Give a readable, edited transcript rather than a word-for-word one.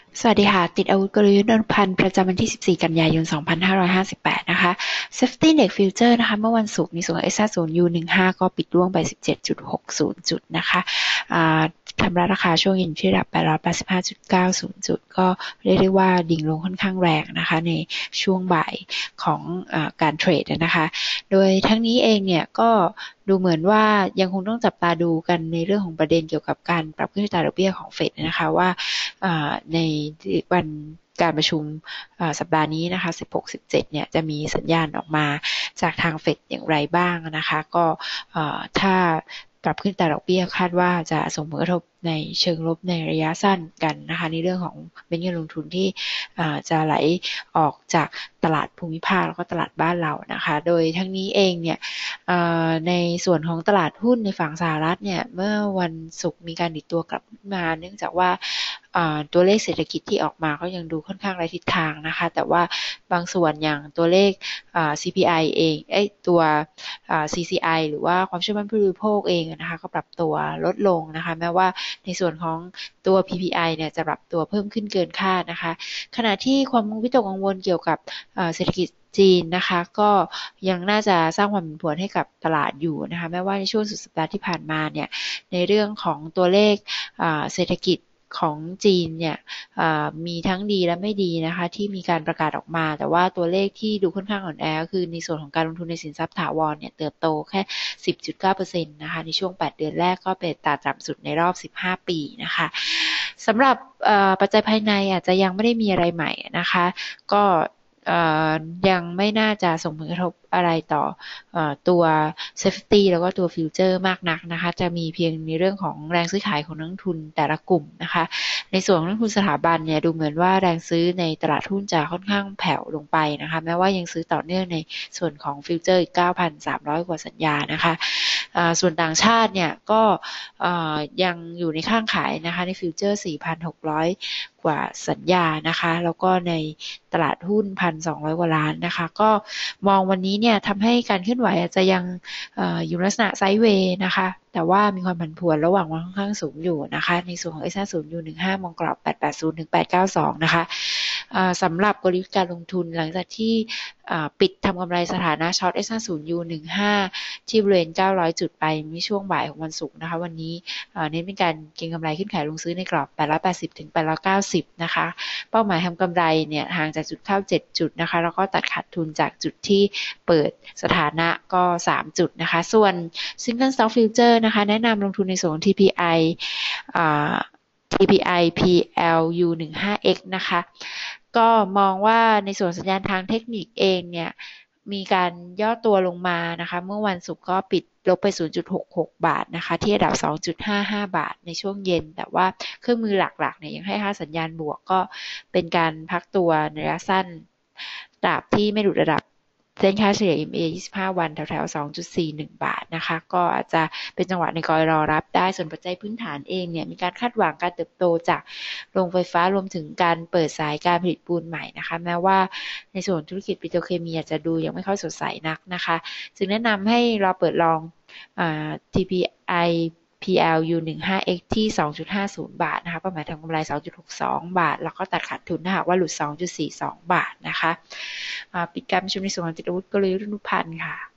สวัสดีค่ะติดอาวุธกลยุทธ์นนพันธ์ประจำวันที่ 14 กันยายน 2558 นะคะ Safety Index Future นะคะเมื่อวันศุกร์ในส่วนของ S50U15 ก็ปิดร่วงไป 17.60 จุดนะคะทำราคาช่วงเย็นที่ระดับ 885.90 จุดก็เรียกได้ว่าดิ่งลงค่อนข้างแรงนะคะในช่วงบ่ายของการเทรดนะคะโดยทั้งนี้เองเนี่ยก็ดูเหมือนว่ายังคงต้องจับตาดูกันในเรื่องของประเด็นเกี่ยวกับการปรับขึ้นอัตราดอกเบี้ยของเฟดนะคะว่าในวันการประชุมสัปดาห์นี้นะคะ 16-17 เนี่ยจะมีสัญญาณออกมาจากทางเฟดอย่างไรบ้างนะคะก็ถ้าปรับขึ้นอัตราดอกเบี้ยคาดว่าจะส่งผลกระทบในเชิงลบในระยะสั้นกันนะคะในเรื่องของเม็ดเงินลงทุนที่จะไหลออกจากตลาดภูมิภาคแล้วก็ตลาดบ้านเรานะคะโดยทั้งนี้เองเนี่ยในส่วนของตลาดหุ้นในฝั่งสหรัฐเนี่ยเมื่อวันศุกร์มีการดิดตัวกลับขึ้นมาเนื่องจากว่าตัวเลขเศรษฐกิจที่ออกมาก็ยังดูค่อนข้างไร้ทิศทางนะคะแต่ว่าบางส่วนอย่างตัวเลขCPI เองตัว CCI หรือว่าความเชื่อมั่นผู้บริโภคเองนะคะก็ปรับตัวลดลงนะคะแม้ว่าในส่วนของตัว PPI เนี่ยจะปรับตัวเพิ่มขึ้นเกินคาดนะคะขณะที่ความวิตกกังวลเกี่ยวกับเศรษฐกิจจีนนะคะก็ยังน่าจะสร้างความผันผวนให้กับตลาดอยู่นะคะแม้ว่าในช่วงสุดสัปดาห์ที่ผ่านมาเนี่ยในเรื่องของตัวเลขเศรษฐกิจของจีนเนี่ยมีทั้งดีและไม่ดีนะคะที่มีการประกาศออกมาแต่ว่าตัวเลขที่ดูค่อนข้างอ่อนแอก็คือในส่วนของการลงทุนในสินทรัพย์ถาวรเนี่ยเติบโตแค่ 10.9% นะคะในช่วง8เดือนแรกก็เป็นอัตราต่ำสุดในรอบ15ปีนะคะสำหรับปัจจัยภายในอาจจะยังไม่ได้มีอะไรใหม่นะคะก็ยังไม่น่าจะส่งผลกระทบอะไรต่อตัว Safety แล้วก็ตัว Future มากนักนะคะจะมีเพียงในเรื่องของแรงซื้อขายของนักลงทุนแต่ละกลุ่มนะคะในส่วนของนักลงทุนสถาบันเนี่ยดูเหมือนว่าแรงซื้อในตลาดหุ้นจะค่อนข้างแผ่วลงไปนะคะแม้ว่ายังซื้อต่อเนื่องในส่วนของ Future อีก 9,300 กว่าสัญญานะคะส่วนต่างชาติเนี่ยก็ยังอยู่ในข้างขายนะคะในฟิวเจอร์ 4,600 กว่าสัญญานะคะแล้วก็ในตลาดหุ้น 1,200 กว่าล้านนะคะก็มองวันนี้เนี่ยทำให้การเคลื่อนไหวอาจจะยังอยู่ลักษณะไซด์เวย์นะคะแต่ว่ามีความผันผวนระหว่างวันค่อนข้างสูงอยู่นะคะในส่วนของ S50 อยู่15มองกรอบ880ถึง892นะคะสำหรับกลยุทธ์การลงทุนหลังจากที่ปิดทำกำไรสถานะช็อต S50 U15 ที่บริเวณ900จุดไปเมื่อช่วงบ่ายของวันศุกร์นะคะวันนี้เน้นเป็นการเก็งกำไรขึ้นขายลงซื้อในกรอบ880ถึง890นะคะเป้าหมายทำกำไรเนี่ยห่างจากจุดเข้า7จุดนะคะแล้วก็ตัดขาดทุนจากจุดที่เปิดสถานะก็3จุดนะคะส่วน Single Stock Future นะคะแนะนำลงทุนในส่วนของ TPI TPI PLU15X นะคะก็มองว่าในส่วนสัญญาณทางเทคนิคเองเนี่ยมีการย่อตัวลงมานะคะเมื่อวันศุกร์ก็ปิดลบไป 0.66 บาทนะคะที่ระดับ 2.55 บาทในช่วงเย็นแต่ว่าเครื่องมือหลักๆเนี่ยยังให้ค่าสัญญาณบวกก็เป็นการพักตัวในระยะสั้นตราบที่ไม่หลุดระดับเส้นค่าเฉลี่ย EMA 25 วันแถวๆ 2.41 บาทนะคะก็อาจจะเป็นจังหวะในการรอรับได้ส่วนปัจจัยพื้นฐานเองเนี่ยมีการคาดหวังการเติบโตจากโรงไฟฟ้ารวมถึงการเปิดสายการผลิตปูนใหม่นะคะแม้ว่าในส่วนธุรกิจปิโตรเคมีอาจจะดูยังไม่ค่อยสดใสนักนะคะจึงแนะนำให้เราเปิดลองTPI PLU15X ที่ 2.50 บาทนะคะเป้าหมายทำกำไร 2.62 บาทแล้วก็ตัดขาดทุนถ้าหากว่าหลุด 2.42 บาทนะคะปิดการประชุมในส่วนของติดอาวุธกลยุทธ์นุพันธ์ค่ะ